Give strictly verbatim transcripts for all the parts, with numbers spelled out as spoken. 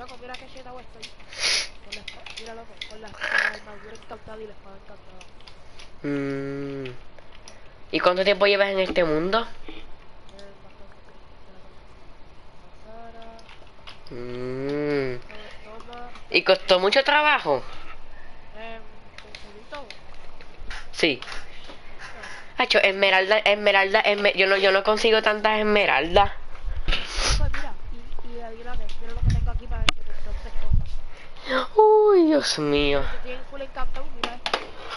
Loco, mira que chetado estoy. Con la espada, mira loco, con la, con la armadura encantada y la espada encantada. Mm. ¿Y cuánto tiempo llevas en este mundo? Eh, bastante tiempo. Espérate. Pasara. Mm. To- Toma. ¿Y costó mucho trabajo? Eh, conseguir todo. Sí. No. Hacho, esmeralda, esmeralda, esme- yo no, yo no consigo tantas esmeraldas. No, pues mira, y, y adivina qué, mira lo que tengo aquí para que te encantes cosas. Uy, Dios mío. Mira, yo estoy en full encantado, mira esto.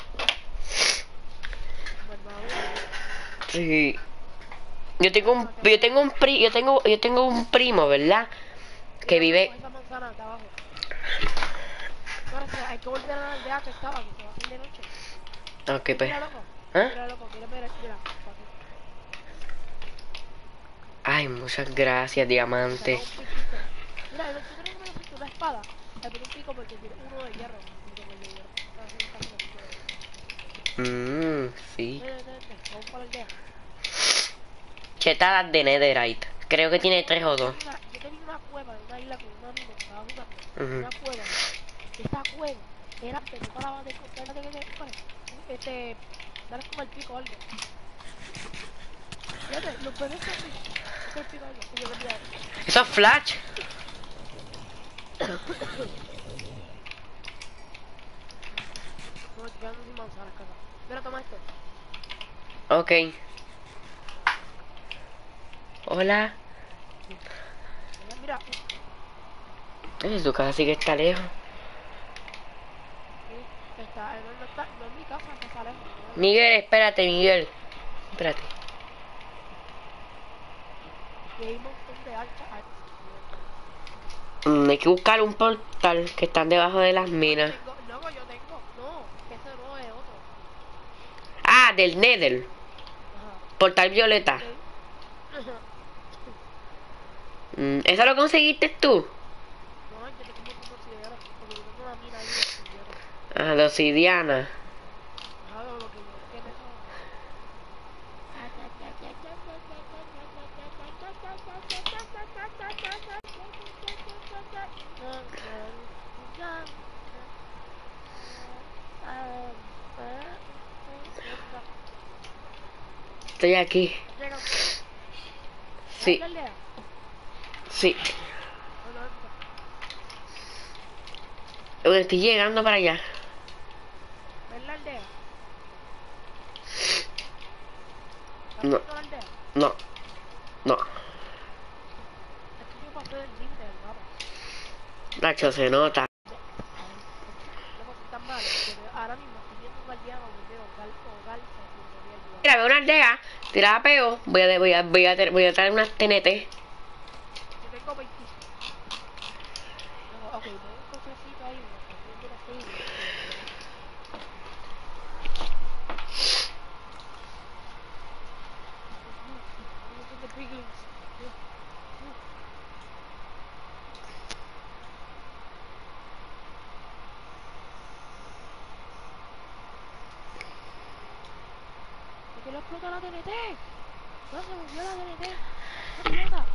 Como armadura. Sí. Yo tengo un, Bueno, te yo voy a... tengo un pri, yo tengo, yo tengo un primo, ¿verdad? Que Mira, mira, vive. coge esa manzana de abajo. Ahora sí, hay que volver a la aldea que estaba, que se va a hacer de noche. Ok, Y pues. mira, loco. ¿Ah? Mira, loco, mira, mira, mira. Pa' aquí. Ay, muchas gracias, Saca diamante. un piquito. Mira, tú tienes una, una espada. Le pone un pico porque tiene uno de hierro. Y con el de hierro. Ahora sí, está como pico de oro. Mmm, sí. Ven, ven, ven, vamos para la aldea. Chetadas de Netherite. Creo que tiene tres o Yo dos. tenía una, yo tenía una cueva en una isla con un amigo que estaba jugando. Ujú. Una cueva. Esa cueva era que no paraba de contar de que de- bueno, este, dale con el pico o algo. Fíjate, los bebés zombies. Ese es el pico o algo. Y yo vendía eso. Eso es flash. No, me estoy quedando sin manzanas, caca. Mira, toma esto. Ok. Hola. Mira, mira. Ay, tu casa sí que está lejos. Sí, está, eh, no, no está, no es mi casa, está, está lejos. No es, Miguel, espérate, Miguel. Espérate. y hay un montón de hachas. Ay, un montón. Mm, hay que buscar un portal que están debajo de las No, yo minas. tengo, loco, yo tengo. No, ese no es otro. Ah, del Nether. Ajá. Portal violeta. Sí. Ajá. Mm, ¿eso lo conseguiste tú? No, yo tengo un montón de obsidiana. Porque yo tengo una mina ahí de obsidiana. Ah, de obsidiana. Ajá, lo, lo que yo quemé todo. Estoy aquí. Llegando. ¿Es Sí, la aldea? sí. ¿O no? ¿Dónde está? Bueno, estoy llegando para allá. ¿Es la aldea? ¿Estás No, viendo la aldea? no, no. Es que yo pasé del límite del mapa. Nacho, se nota. Ve, cabrón, esto, loco, soy tan malo que me- ahora mismo estoy viendo un aldeano donde o, gal, o galfe y me voy a ayudar. Mira, veo una aldea. Tirada peo. Voy a, voy a, voy a, voy a traer unas T N T. Yo tengo veinticinco. Luego, ok, veo un cofrecito ahí, me están viendo los piglins y los voy a matar. Uh, uh, un montón de piglins. Uh, uh. ¿Por qué no explota la T N T? No, se volvió la T N T. No explota.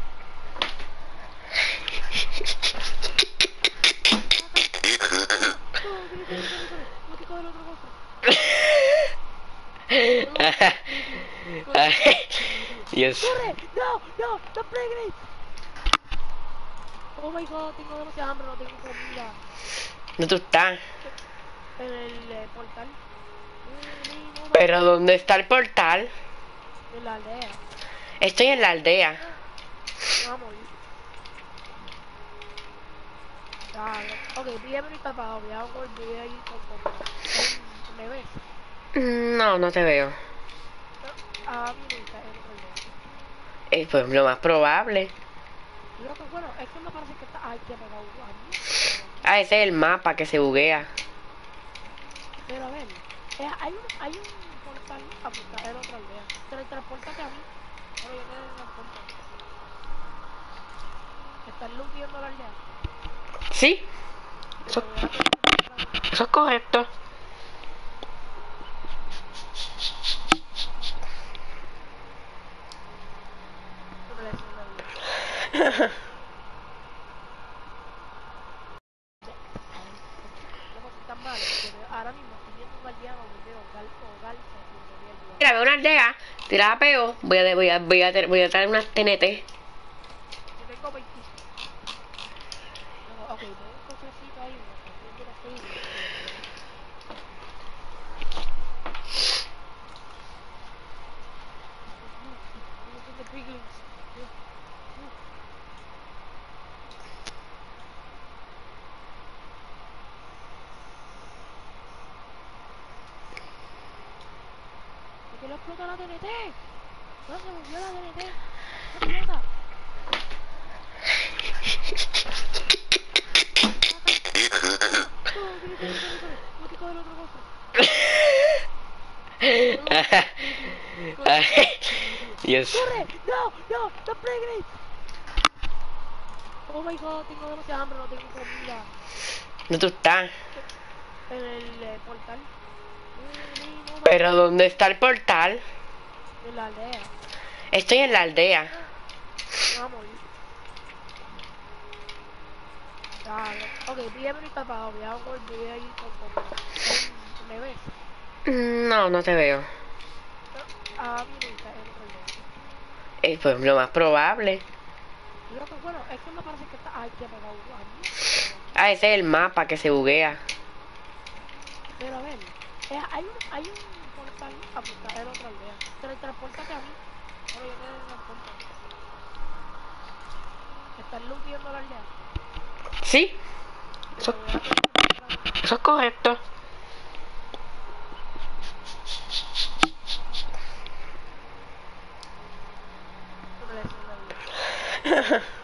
Caca. No, no, Billy, corre, corre, corre. Tengo que coger otro cofre. Corre, corre. Corre, Dios. corre. No, no, los piglins. Oh my god, tengo demasiada hambre, no tengo comida. ¿Dónde tú estás? En el eh, portal. Billy, no me... ¿Pero dónde está el portal? En la aldea. Estoy en la aldea. Ah, me voy a morir. Dale. Ok, voy a venir tapado, voy a, vol- voy a ir con comida. Em, ¿me ves? No, no te veo. No, a mi derecha, en otra aldea. Eh, pues lo más probable. Loco, bueno, es que me parece que está... Ay, que me pegado a mí. Me pegado a mí. Ah, ese es el mapa que se buguea. Pero a ver, eh, hay un, hay un portal a que está en otra aldea. Tra- Transpórtate a mí. Bueno, yo te transporto. ¿Estás looteando la aldea? ¿Sí? Pues Eso, te voy a teletransportar a mí. eso es correcto. Eso me le decía la vida. ahora mismo estoy viendo un guardián o guerrero o gal o galsa que me podría ayudar. Mira, veo una aldea, tirada peo, voy a, voy a, voy a, voy a traer unas T N T. Yo tengo veinticinco. No, ok, tengo un cofrecito ahí, uno también de los seis. Un montón de piglins. ¿Por qué no explota la T N T? No, se movió la T N T. No explota. No, tiene, tiene, tiene, tiene. No te coge el otro coso. Dios. ¡Corre! ¡No! ¡No! ¡No pregnant! Oh my god, tengo demasiada hambre, no tengo comida. ¿Dónde tú estás? En el eh, portal. Mm, no, no, ¿Pero dónde está el portal? en la aldea. Estoy en la aldea. Vamos. Dale. Ok, voy a venir tapado, voy a volver a ir con comida. ¿Me ves? No, no te veo. Ah, mi lista, en otro lado. Eh, pues lo más probable. Yo, pues, bueno, es que me parece que está... Ay, que me da un guardia. Ah, ese es el mapa que se buguea. Pero a ver, eh, hay un, hay un portal a buscar en otra aldea. Teletranspórtate a mí. Bueno, yo te teletransporto. ¿Estás looteando la aldea? Sí, eso, Te voy a teletransportar. eso es correcto. No me la hice, no me la hice.